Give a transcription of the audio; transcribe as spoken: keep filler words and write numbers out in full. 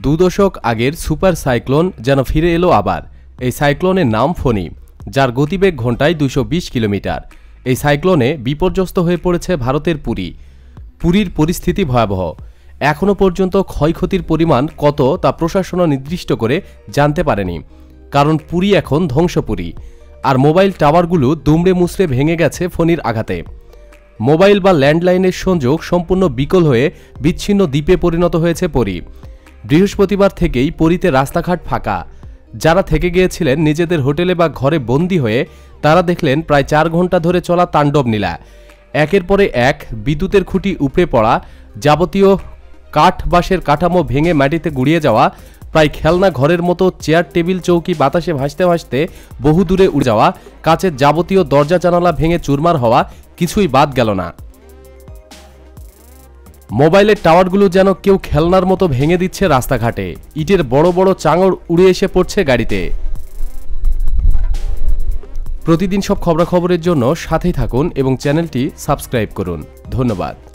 দু দশক আগের সুপার সাইক্লোন যেন ফিরে এলো আবার। এই সাইক্লোনের নাম ফণী, যার গতিবেগ ঘন্টায় দুশো বিশ কিলোমিটার। এই সাইক্লোনে বিপর্যস্ত হয়ে পড়েছে ভারতের পুরী। পুরীর পরিস্থিতি ভয়াবহ। এখনও পর্যন্ত ক্ষয়ক্ষতির পরিমাণ কত তা প্রশাসনও নির্দিষ্ট করে জানতে পারেনি, কারণ পুরী এখন ধ্বংসপুরী। আর মোবাইল টাওয়ারগুলো দুমড়ে মুচড়ে ভেঙে গেছে ফণীর আঘাতে। মোবাইল বা ল্যান্ডলাইনের সংযোগ সম্পূর্ণ বিকল হয়ে বিচ্ছিন্ন দ্বীপে পরিণত হয়েছে পুরী। বৃহস্পতিবার থেকেই পুরীতে রাস্তাঘাট ফাঁকা। যারা থেকে গিয়েছিলেন নিজেদের হোটেলে বা ঘরে বন্দী হয়ে, তারা দেখলেন প্রায় চার ঘন্টা ধরে চলা তাণ্ডব নীলা। একের পরে এক বিদ্যুতের খুঁটি উপড়ে পড়া, যাবতীয় কাঠ বাঁশের কাঠামো ভেঙে মাটিতে গুড়িয়ে যাওয়া, প্রায় খেলনা ঘরের মতো চেয়ার টেবিল চৌকি বাতাসে ভাসতে ভাসতে বহু দূরে উড়ে যাওয়া, কাচের যাবতীয় দরজা জানালা ভেঙে চুরমার হওয়া, কিছুই বাদ গেল না। মোবাইলের টাওয়ারগুলো যেন কেউ খেলনার মতো ভেঙে দিচ্ছে রাস্তাঘাটে। ইটের বড় বড় চাঙড় উড়ে এসে পড়ছে গাড়িতে। প্রতিদিন সব খবরাখবরের জন্য সাথেই থাকুন এবং চ্যানেলটি সাবস্ক্রাইব করুন। ধন্যবাদ।